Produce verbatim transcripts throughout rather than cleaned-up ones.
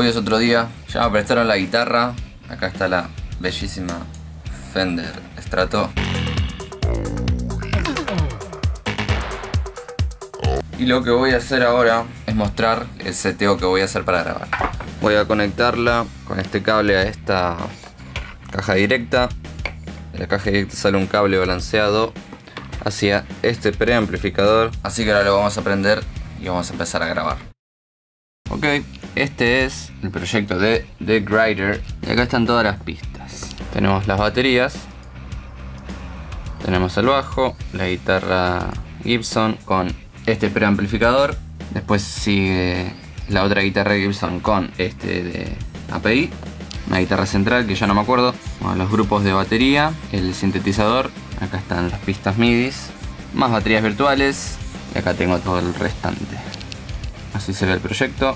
Hoy es otro día, ya me prestaron la guitarra. Acá está la bellísima Fender Strato. Y lo que voy a hacer ahora es mostrar el seteo que voy a hacer para grabar. Voy a conectarla con este cable a esta caja directa. De la caja directa sale un cable balanceado hacia este preamplificador. Así que ahora lo vamos a prender y vamos a empezar a grabar. Ok, este es el proyecto de The Grider. Y acá están todas las pistas. Tenemos las baterías. Tenemos el bajo, la guitarra Gibson con este preamplificador. Después sigue la otra guitarra Gibson con este de A P I. Una guitarra central que ya no me acuerdo. Bueno, los grupos de batería, el sintetizador. Acá están las pistas midis. Más baterías virtuales. Y acá tengo todo el restante. Así se ve el proyecto.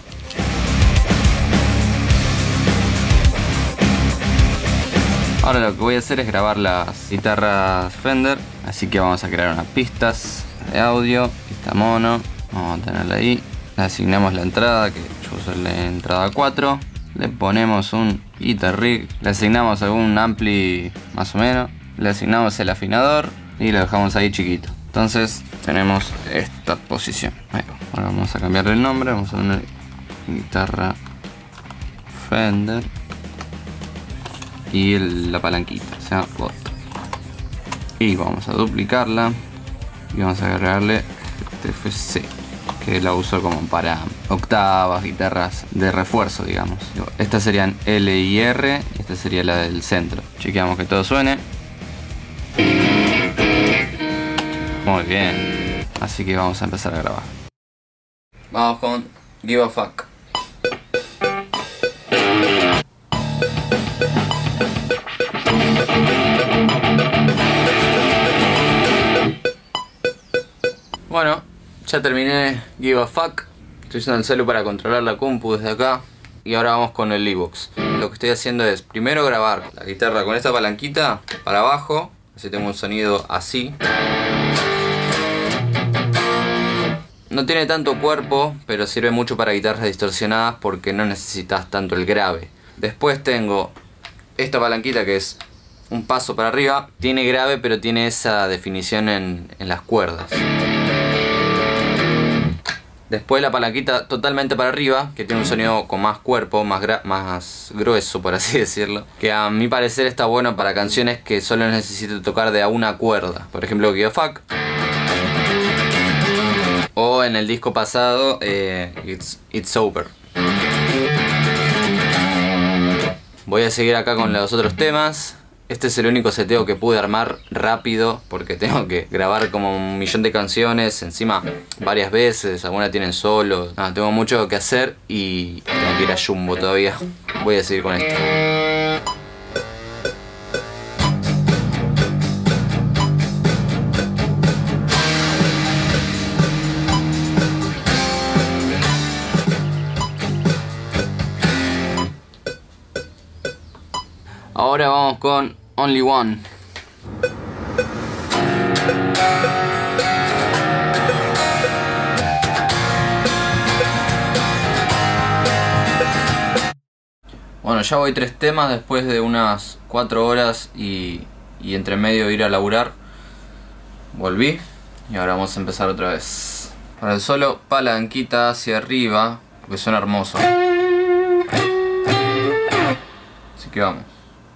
Ahora lo que voy a hacer es grabar las guitarras Fender. Así que vamos a crear unas pistas de audio. Pista mono. Vamos a tenerla ahí. Le asignamos la entrada, que yo uso la entrada cuatro. Le ponemos un guitar rig. Le asignamos algún ampli más o menos. Le asignamos el afinador y lo dejamos ahí chiquito. Entonces tenemos esta posición. Ahí va. Ahora vamos a cambiarle el nombre. Vamos a poner guitarra Fender. Y el, la palanquita, o sea, bot. Y vamos a duplicarla. Y vamos a agregarle T F C, que la uso como para octavas, guitarras de refuerzo, digamos. Estas serían L y R, y esta sería la del centro. Chequeamos que todo suene. Muy bien. Así que vamos a empezar a grabar. Vamos con Give a Fuck. Bueno, ya terminé Give a Fuck. Estoy usando el celu para controlar la compu desde acá. Y ahora vamos con el Evox. Lo que estoy haciendo es primero grabar la guitarra con esta palanquita para abajo. Así tengo un sonido así. No tiene tanto cuerpo, pero sirve mucho para guitarras distorsionadas porque no necesitas tanto el grave. Después tengo esta palanquita que es un paso para arriba. Tiene grave, pero tiene esa definición en, en las cuerdas. Después la palanquita totalmente para arriba, que tiene un sonido con más cuerpo, más, más grueso, por así decirlo. Que a mi parecer está bueno para canciones que solo necesito tocar de a una cuerda. Por ejemplo, Give a Fuck. O en el disco pasado, eh, It's, It's Over. Voy a seguir acá con los otros temas. Este es el único seteo que pude armar rápido porque tengo que grabar como un millón de canciones encima varias veces, algunas tienen solos. No, tengo mucho que hacer y tengo que ir a Jumbo todavía. Voy a seguir con esto. Ahora vamos con Only One. Bueno, ya voy tres temas después de unas cuatro horas y, y entre medio ir a laburar. Volví y ahora vamos a empezar otra vez. Para el solo, palanquita hacia arriba, porque suena hermoso. Así que vamos.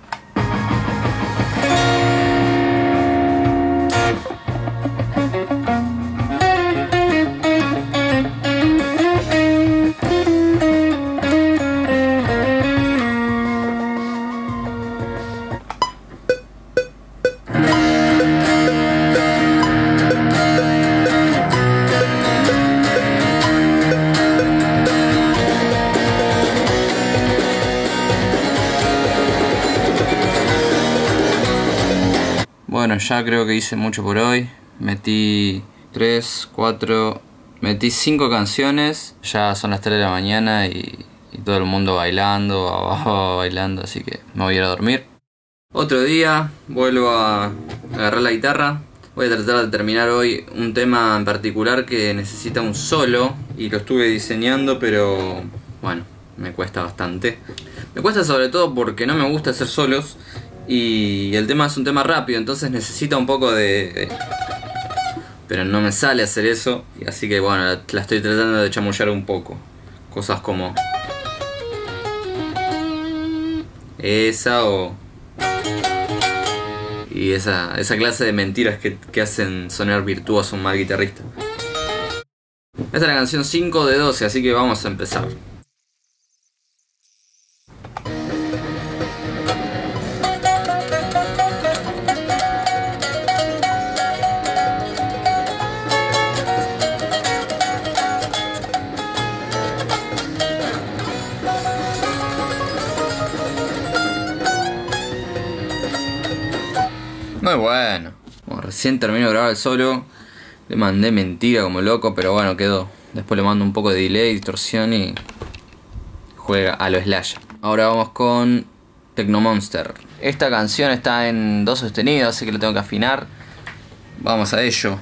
Bueno, ya creo que hice mucho por hoy. Metí tres, cuatro, metí cinco canciones. Ya son las tres de la mañana y, y todo el mundo bailando, abajo bailando, así que me voy a ir a dormir. Otro día, vuelvo a agarrar la guitarra. Voy a tratar de terminar hoy un tema en particular que necesita un solo y lo estuve diseñando, pero bueno, me cuesta bastante. Me cuesta sobre todo porque no me gusta hacer solos y el tema es un tema rápido, entonces necesita un poco de... pero no me sale hacer eso, así que bueno, la, la estoy tratando de chamullar un poco. Cosas como... esa o... y esa, esa clase de mentiras que, que hacen sonar virtuoso un mal guitarrista. Esta es la canción cinco de doce, así que vamos a empezar. Muy bueno. Bueno, recién termino de grabar el solo. Le mandé mentira como loco, pero bueno, quedó. Después le mando un poco de delay, distorsión y juega a lo Slash. Ahora vamos con Technomonster. Esta canción está en do sostenido, así que lo tengo que afinar. Vamos a ello.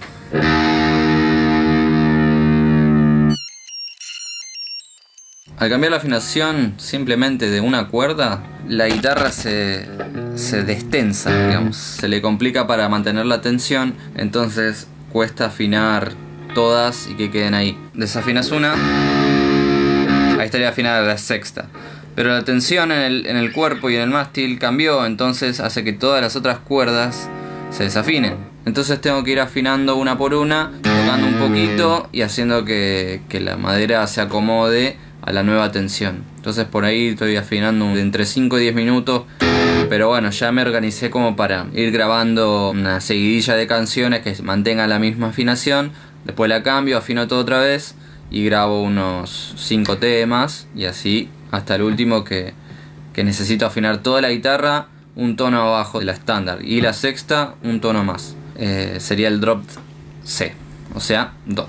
Al cambiar la afinación simplemente de una cuerda, la guitarra se, se destensa, digamos. Se le complica para mantener la tensión, entonces cuesta afinar todas y que queden ahí. Desafinas una, ahí estaría afinada la sexta. Pero la tensión en el, en el cuerpo y en el mástil cambió, entonces hace que todas las otras cuerdas se desafinen. Entonces tengo que ir afinando una por una, tocando un poquito y haciendo que, que la madera se acomode a la nueva tensión. Entonces por ahí estoy afinando de entre cinco y diez minutos. Pero bueno, ya me organicé como para ir grabando una seguidilla de canciones que mantengan la misma afinación. Después la cambio, afino todo otra vez y grabo unos cinco temas. Y así hasta el último que, que necesito afinar toda la guitarra un tono abajo de la estándar. Y la sexta un tono más. Eh, sería el drop C, o sea, do.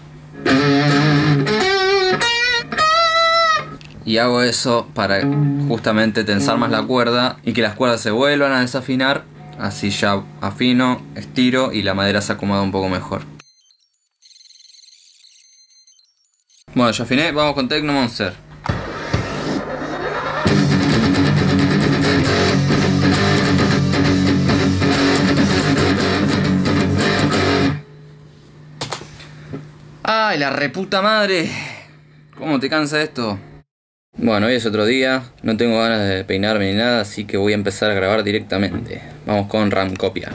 Y hago eso para justamente tensar más la cuerda y que las cuerdas se vuelvan a desafinar. Así ya afino, estiro y la madera se acomoda un poco mejor. Bueno, ya afiné, vamos con Technomonster. ¡Ay, la reputa madre! ¿Cómo te cansa esto? Bueno, hoy es otro día, no tengo ganas de peinarme ni nada, así que voy a empezar a grabar directamente. Vamos con Ramcopia.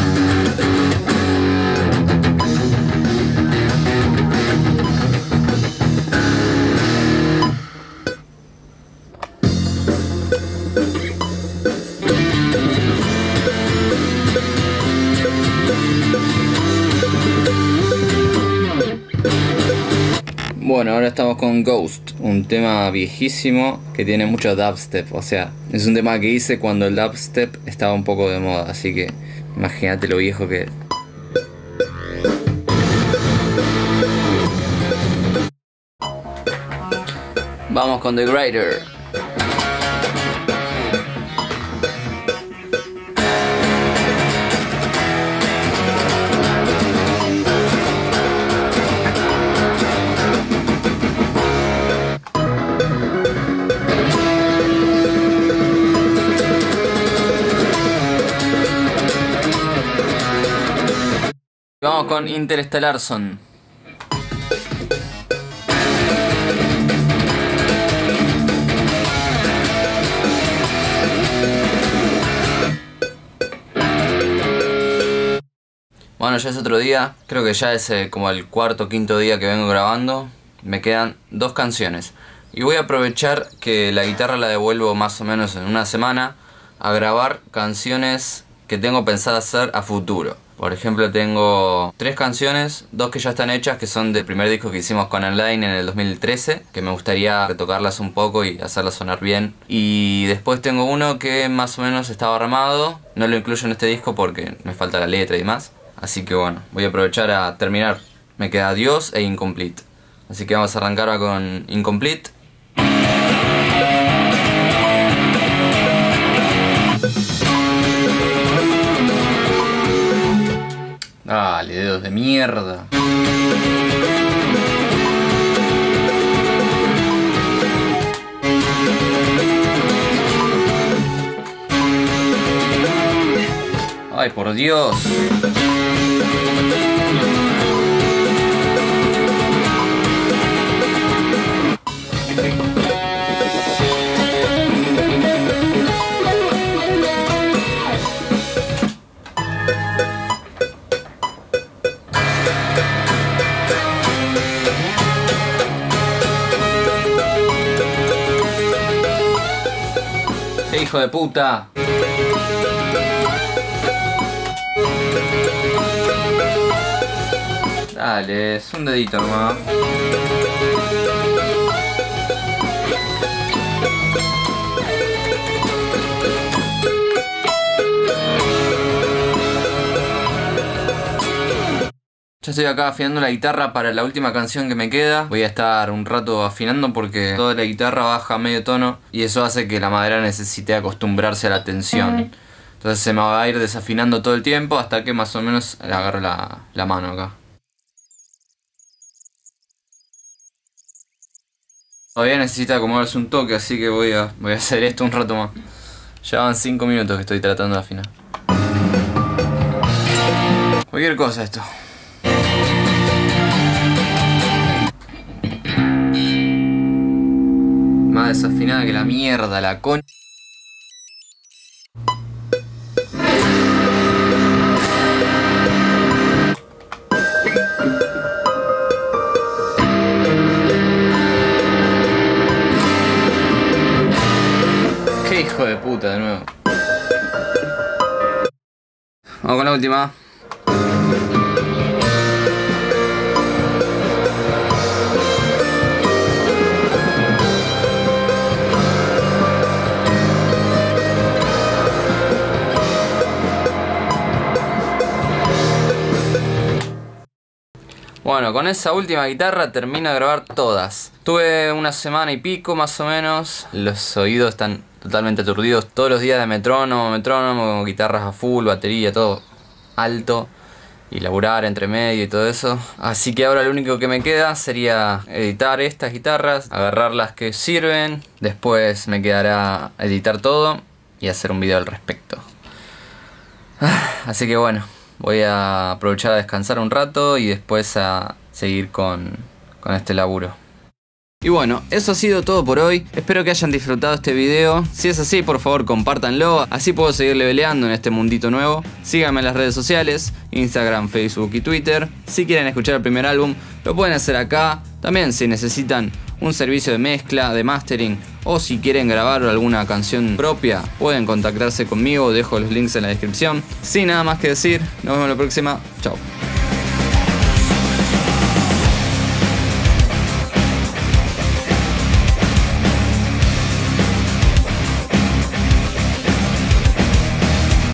Bueno, ahora estamos con Ghost, un tema viejísimo que tiene mucho dubstep, o sea, es un tema que hice cuando el dubstep estaba un poco de moda, así que imagínate lo viejo que es. Vamos con The Greater. Vamos con Interstellar Son. Bueno, ya es otro día, creo que ya es eh, como el cuarto o quinto día que vengo grabando. Me quedan dos canciones y voy a aprovechar que la guitarra la devuelvo más o menos en una semana a grabar canciones que tengo pensado hacer a futuro. Por ejemplo, tengo tres canciones, dos que ya están hechas, que son del primer disco que hicimos con Online en el dos mil trece, que me gustaría retocarlas un poco y hacerlas sonar bien. Y después tengo uno que más o menos estaba armado, no lo incluyo en este disco porque me falta la letra y demás. Así que bueno, voy a aprovechar a terminar. Me queda Dios e Incomplete. Así que vamos a arrancar ahora con Incomplete. Dale, dedos de mierda. por Dios. ¡Qué hijo de puta! Dale, es un dedito nomás. Ya estoy acá afinando la guitarra para la última canción que me queda. Voy a estar un rato afinando porque toda la guitarra baja a medio tono y eso hace que la madera necesite acostumbrarse a la tensión. Entonces se me va a ir desafinando todo el tiempo hasta que más o menos le agarro la, la mano acá. Todavía necesita acomodarse un toque, así que voy a, voy a hacer esto un rato más. Ya van cinco minutos que estoy tratando de afinar. Cualquier cosa esto. Más desafinada que la mierda, la con... Qué hijo de puta de nuevo. Vamos con la última. Bueno, con esa última guitarra termino de grabar todas. Tuve una semana y pico más o menos. Los oídos están totalmente aturdidos. Todos los días de metrónomo, metrónomo, guitarras a full, batería, todo alto. Y laburar entre medio y todo eso. Así que ahora lo único que me queda sería editar estas guitarras, agarrar las que sirven. Después me quedará editar todo y hacer un video al respecto. Así que bueno. Voy a aprovechar a descansar un rato y después a seguir con, con este laburo. Y bueno, eso ha sido todo por hoy. Espero que hayan disfrutado este video. Si es así, por favor compártanlo. Así puedo seguir leveleando en este mundito nuevo. Síganme en las redes sociales, Instagram, Facebook y Twitter. Si quieren escuchar el primer álbum, lo pueden hacer acá. También si necesitan un servicio de mezcla, de mastering, o si quieren grabar alguna canción propia, pueden contactarse conmigo, dejo los links en la descripción. Sin nada más que decir, nos vemos la próxima, chao.